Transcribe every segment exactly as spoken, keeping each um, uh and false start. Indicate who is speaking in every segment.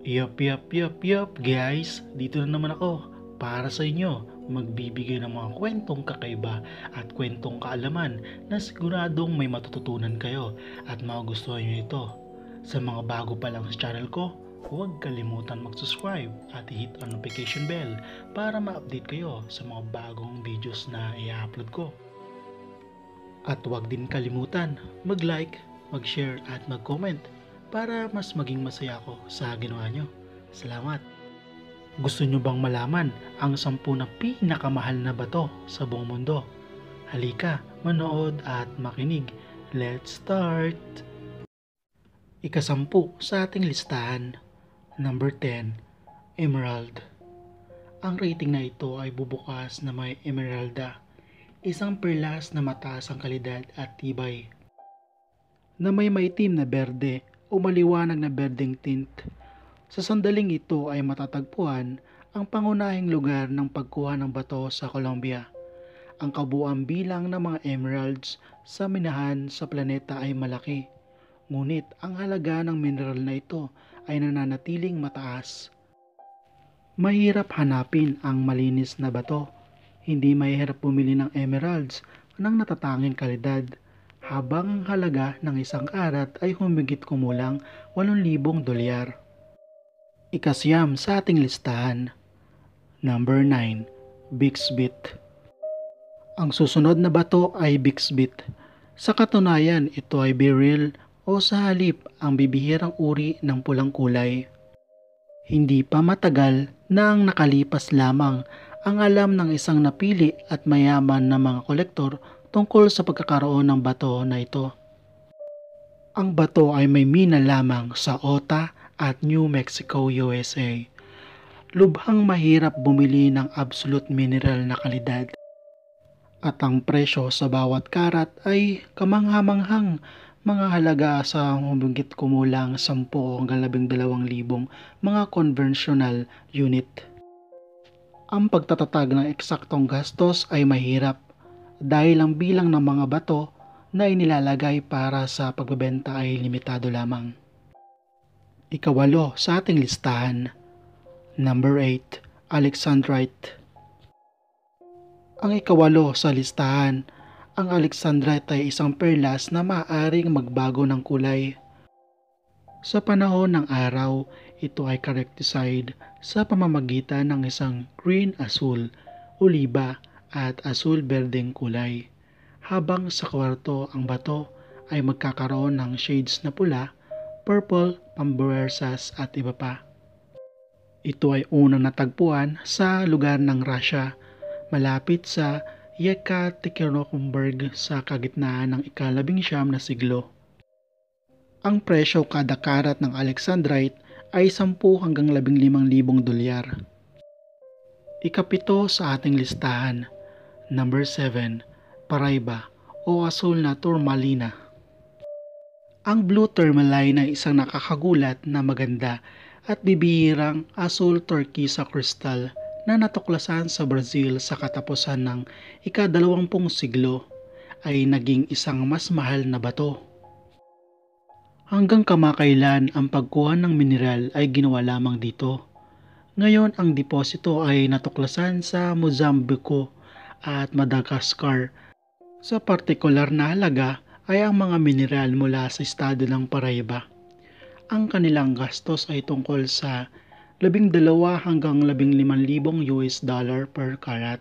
Speaker 1: Yup, yup, yup, yup, guys. Dito na naman ako para sa inyo magbibigay ng mga kwentong kakaiba at kwentong kaalaman na siguradong may matututunan kayo at magugustuhan nyo ito. Sa mga bago pa lang sa channel ko, huwag kalimutan mag-subscribe at hit ang notification bell para ma-update kayo sa mga bagong videos na i-upload ko. At huwag din kalimutan mag-like, mag-share at mag-comment para mas maging masaya ako sa ginawa nyo. Salamat! Gusto nyo bang malaman ang sampu na pinakamahal na bato sa buong mundo? Halika, manood at makinig. Let's start! Ikasampu sa ating listahan. Number ten. Emerald. Ang rating na ito ay bubukas na may emeralda, isang perlas na mataas ang kalidad at tibay, na may maitim na berde o maliwanag na berdeng tint. Sa sandaling ito ay matatagpuan ang pangunahing lugar ng pagkuha ng bato sa Colombia. Ang kabuuang bilang ng mga emeralds sa minahan sa planeta ay malaki, ngunit ang halaga ng mineral na ito ay nananatiling mataas. Mahirap hanapin ang malinis na bato. Hindi mahirap bumili ng emeralds ng natatanging kalidad, habang ang halaga ng isang karat ay humigit kumulang walong libong dolyar. Ikasyam sa ating listahan. Number nine. Bixbit. Ang susunod na bato ay Bixbit. Sa katunayan, ito ay beryl o sa halip ang bibihirang uri ng pulang kulay. Hindi pa matagal na ang nakalipas lamang ang alam ng isang napili at mayaman na mga kolektor tungkol sa pagkakaroon ng bato na ito. Ang bato ay may mina lamang sa Utah at New Mexico, U S A. Lubhang mahirap bumili ng absolute mineral na kalidad. At ang presyo sa bawat karat ay kamangha-manghang mga halaga sa humigit kumulang sampu hanggang labing dalawang libong mga conventional unit. Ang pagtatatag ng eksaktong gastos ay mahirap dahil ang bilang ng mga bato na inilalagay para sa pagbebenta ay limitado lamang. Ikawalo sa ating listahan. Number eight. Alexandrite. Ang ikawalo sa listahan, ang Alexandrite ay isang perlas na maaaring magbago ng kulay. Sa panahon ng araw, ito ay characterized sa pamamagitan ng isang green-asul, oliba at asul-berdeng kulay, habang sa kwarto ang bato ay magkakaroon ng shades na pula, purple, pambersas at iba pa. Ito ay unang natagpuan sa lugar ng Russia, malapit sa Yekaterinburg sa kagitnaan ng ikalabing siyam na siglo. Ang presyo kada karat ng Alexandrite ay sampu hanggang labing limang libong dolyar. Ikapito sa ating listahan. Number seven. Paraiba o asul na tourmalina. Ang blue tourmaline ay isang nakakagulat na maganda at bibihirang asul turquoise crystal na natuklasan sa Brazil sa katapusan ng ikadalawampung siglo, ay naging isang mas mahal na bato. Hanggang kamakailan ang pagkuha ng mineral ay ginawa lamang dito. Ngayon ang deposito ay natuklasan sa Mozambique at Madagascar. Sa partikular na halaga ay ang mga mineral mula sa estado ng Paraiba. Ang kanilang gastos ay tungkol sa labing dalawa hanggang labing limang libong U S dollar per karat.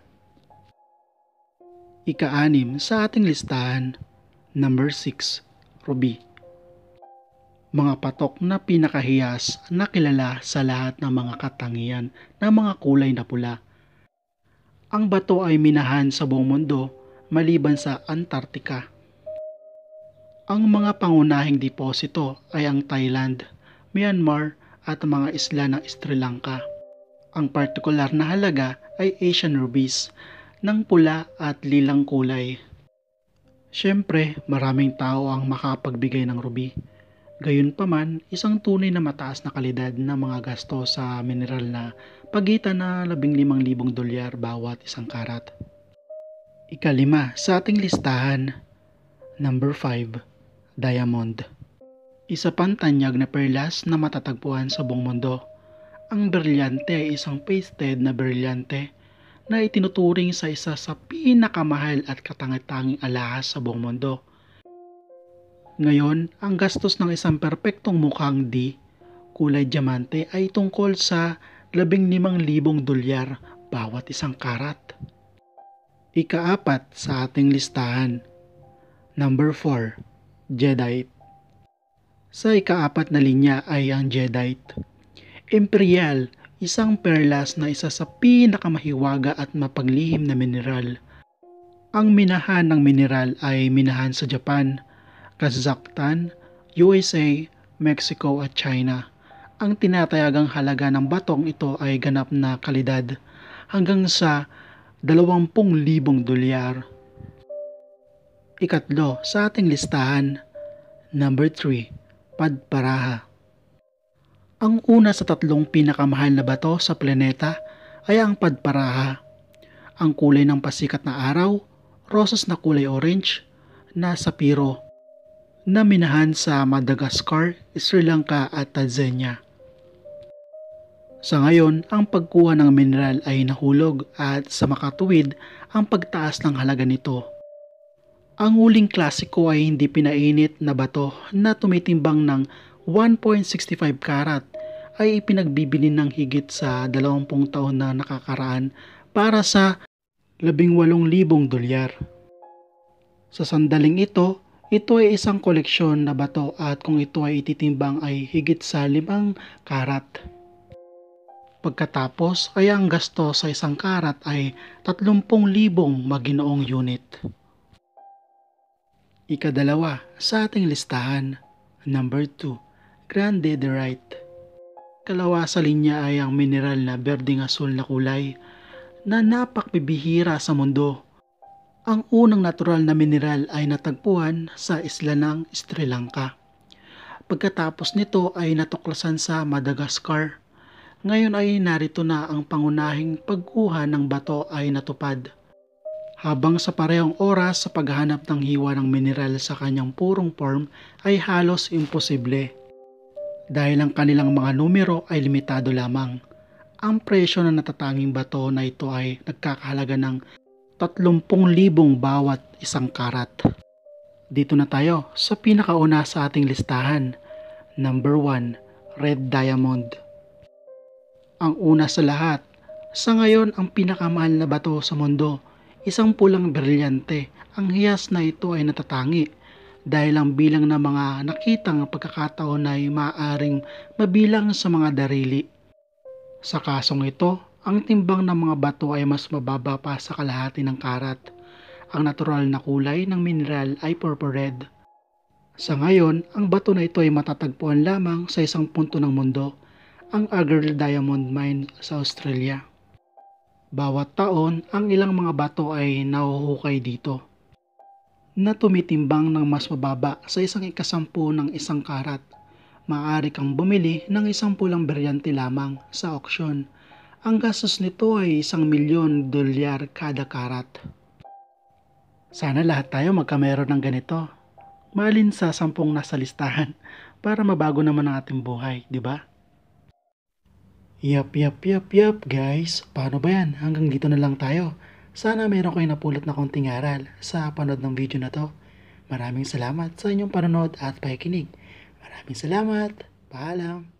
Speaker 1: Ika-anim sa ating listahan. Number six. Ruby. Mga patok na pinakahiyas na kilala sa lahat ng mga katangian ng mga kulay na pula. Ang bato ay minahan sa buong mundo maliban sa Antarctica. Ang mga pangunahing deposito ay ang Thailand, Myanmar at mga isla ng Sri Lanka. Ang partikular na halaga ay Asian rubies ng pula at lilang kulay. Siyempre, maraming tao ang makapagbigay ng ruby. Gayunpaman, isang tunay na mataas na kalidad ng mga gasto sa mineral na pagitan na labing limang libong dolyar bawat isang karat. Ikalima sa ating listahan. Number five. Diamond. Isa pang tanyag na perlas na matatagpuan sa buong mundo. Ang brilyante ay isang pasted na brilyante na itinuturing sa isa sa pinakamahal at katangi-tanging alahas sa buong mundo. Ngayon, ang gastos ng isang perpektong mukhang D, kulay diamante ay tungkol sa labing limang libong dolyar bawat isang karat. Ikaapat sa ating listahan. Number four. Jadeite. Sa ikaapat na linya ay ang Jadeite. Imperial, isang perlas na isa sa pinakamahiwaga at mapaglihim na mineral. Ang minahan ng mineral ay minahan sa Japan, Kazakhstan, U S A, Mexico at China. Ang tinatayagang halaga ng batong ito ay ganap na kalidad hanggang sa dalawampung libong dolyar. Ikatlo sa ating listahan. Number three. Padparaha. Ang una sa tatlong pinakamahal na bato sa planeta ay ang padparaha. Ang kulay ng pasikat na araw, rosas na kulay orange, na sapiro, na minahan sa Madagascar, Sri Lanka at Tanzania. Sa ngayon, ang pagkuha ng mineral ay nahulog at sa makatuwid ang pagtaas ng halaga nito. Ang huling klasiko ay hindi pinainit na bato na tumitimbang ng one point six five karat ay ipinagbibili ng higit sa dalawampung taon na nakakaraan para sa labing walong libong dolyar. Sa sandaling ito, ito ay isang koleksyon na bato at kung ito ay ititimbang ay higit sa limang karat. Pagkatapos ay ang gasto sa isang karat ay tatlumpung libong maginoong unit. Ikadalawa sa ating listahan. Number two. Grande Diorite. Kalawa sa linya ay ang mineral na berdeng asul na kulay na napakbibihira sa mundo. Ang unang natural na mineral ay natagpuan sa isla ng Sri Lanka. Pagkatapos nito ay natuklasan sa Madagascar. Ngayon ay narito na ang pangunahing pagkuha ng bato ay natupad. Habang sa parehong oras sa paghahanap ng hiwa ng mineral sa kanyang purong form ay halos imposible. Dahil ang kanilang mga numero ay limitado lamang. Ang presyo ng natatanging bato na ito ay nagkakahalaga ng tatlumpung libong bawat isang karat. Dito na tayo sa pinakauna sa ating listahan. Number one. Red Diamond. Ang una sa lahat, sa ngayon ang pinakamahal na bato sa mundo, isang pulang brilyante. Ang hiyas na ito ay natatangi dahil ang bilang ng mga nakitang pagkakataon ay maaaring mabilang sa mga darili. Sa kasong ito, ang timbang ng mga bato ay mas mababa pa sa kalahati ng karat. Ang natural na kulay ng mineral ay purple red. Sa ngayon, ang bato na ito ay matatagpuan lamang sa isang punto ng mundo, ang Agarl Diamond Mine sa Australia. Bawat taon, ang ilang mga bato ay nahuhukay dito, na tumitimbang ng mas mababa sa isang ikasampu ng isang karat. Maaari kang bumili ng isang pulang brilyante lamang sa auksyon. Ang gastos nito ay isang milyon dolyar kada karat. Sana lahat tayo magkameron ng ganito. Malin sa sampung nasa listahan para mabago naman ang ating buhay, di ba? Yap, yap, yap, yap, guys. Paano ba yan? Hanggang dito na lang tayo. Sana mayroon kayo napulot na konting aral sa panood ng video na to. Maraming salamat sa inyong panonood at pakikinig. Maraming salamat. Paalam.